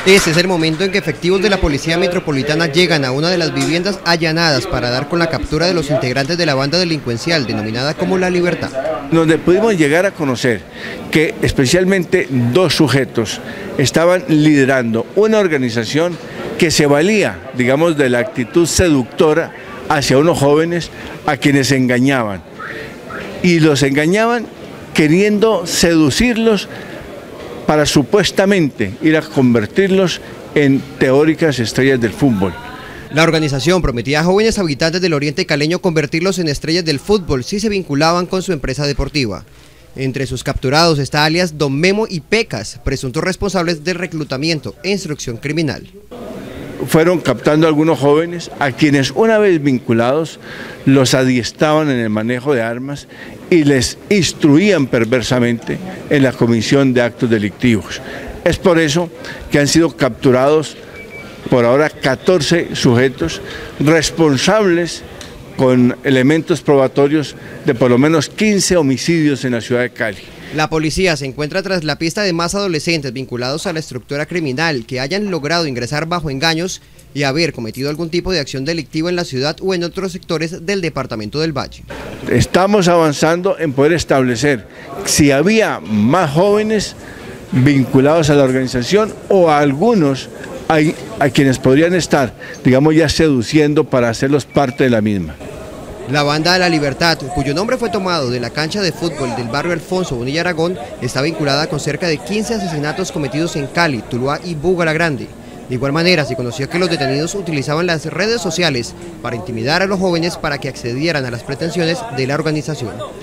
Ese es el momento en que efectivos de la Policía Metropolitana llegan a una de las viviendas allanadas para dar con la captura de los integrantes de la banda delincuencial denominada como La Libertad. Donde pudimos llegar a conocer que especialmente dos sujetos estaban liderando una organización que se valía, digamos, de la actitud seductora hacia unos jóvenes a quienes engañaban. Y los engañaban queriendo seducirlos para supuestamente ir a convertirlos en teóricas estrellas del fútbol. La organización prometía a jóvenes habitantes del oriente caleño convertirlos en estrellas del fútbol si se vinculaban con su empresa deportiva. Entre sus capturados está alias Don Memo y Pecas, presuntos responsables del reclutamiento e instrucción criminal. Fueron captando a algunos jóvenes a quienes una vez vinculados los adiestraban en el manejo de armas y les instruían perversamente en la comisión de actos delictivos. Es por eso que han sido capturados por ahora 14 sujetos responsables con elementos probatorios de por lo menos 15 homicidios en la ciudad de Cali. La policía se encuentra tras la pista de más adolescentes vinculados a la estructura criminal que hayan logrado ingresar bajo engaños y haber cometido algún tipo de acción delictiva en la ciudad o en otros sectores del departamento del Valle. Estamos avanzando en poder establecer si había más jóvenes vinculados a la organización o a algunos a quienes podrían estar, digamos, ya seduciendo para hacerlos parte de la misma. La banda de La Libertad, cuyo nombre fue tomado de la cancha de fútbol del barrio Alfonso Bonilla Aragón, está vinculada con cerca de 15 asesinatos cometidos en Cali, Tuluá y Buga-La-Grande. De igual manera, se conoció que los detenidos utilizaban las redes sociales para intimidar a los jóvenes para que accedieran a las pretensiones de la organización.